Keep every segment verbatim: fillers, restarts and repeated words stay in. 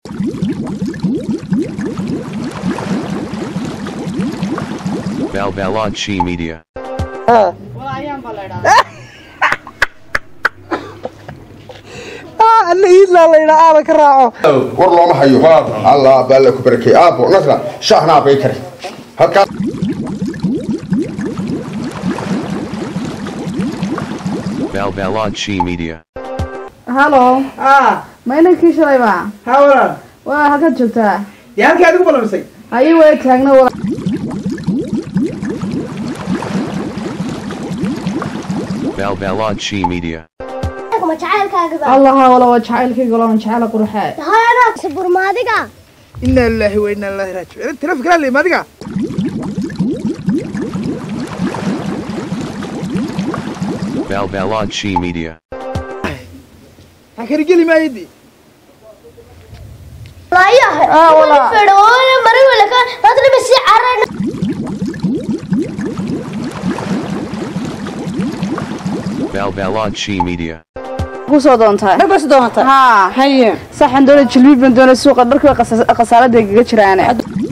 Balbalodchi Media. ها والله ايام بليرا اه اللي يلا ليرا انا كراعو والله ما حيو الله بالك بركي ابو نصر شحنا بيكري هكا Balbalodchi Media. هالو اه ما انك ايش رايبا ها ولا waa halka joogtaa dee halkii adigu balamisay ayay way taagna wala Balbalodchi Media. ما جعلكاga Allah wala waa jacaylkayga wala jacayl qurxay ها انا صبر مادقه inna lillahi wa inna ilaihi raaji'uun tira fikra li madiga Balbalodchi Media. hakari geli maaydi لا يا اه والله فدوله مري ولا كان هذا بس عرنا Balbalodchi Media. kusoo doontaa ma bas doonta ha haye saxan doona jilbi ban doona suuqa markii qasaalada gaga jiraan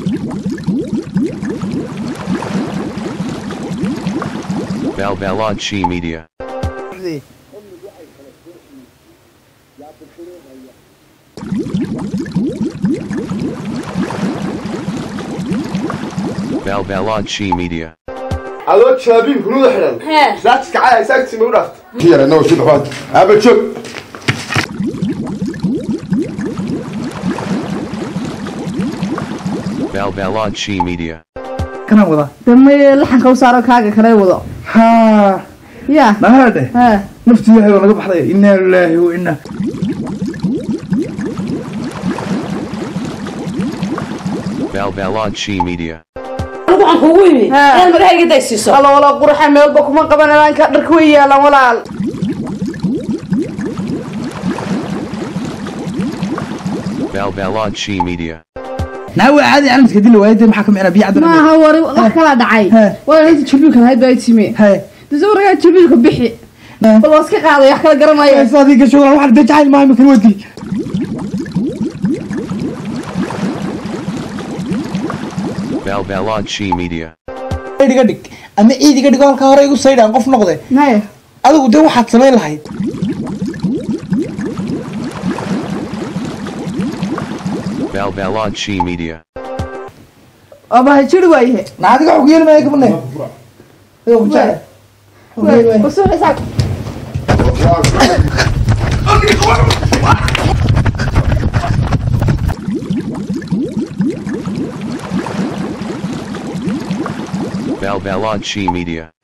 Balbalodchi Media. Balbalodchi Media. على شابين كنوا حرام لا تسكع ساكت مورفت كثير انا وشو بحط ابى شوف Balbalodchi Media. kana wada damay laxanka u saaro kaaga kale wado ha ya ma hade ha nafti yahay laga baxday inna lillahi wa inna Balbalodchi Media. waxaan kugu yimi in magahayga daysiiso wala wala qurxa meelba kuma qabanayaan ka dharka way yaalan walaal Balbalodchi Media. naawi caadi aan iska dil waayay maxaa ka micna biya ma ha war wax kala dhacay wala inta jilbi kan hayb ay timi hay dazowraga jilbi ku bixi bal waska qaaday wax kala garanayo saadiga shugul wax dajayl ma imkan wadi Balbalodchi Media. idiga dhig ama idiga dhig halka hore igu saydaan qof noqday nay adigu de waxaad sameyn lahayd Balbalodchi Media. aba jiri waaye naadiga ugu yeelmay ka banay oo jaa kusoo xisaab Balbalodchi Media.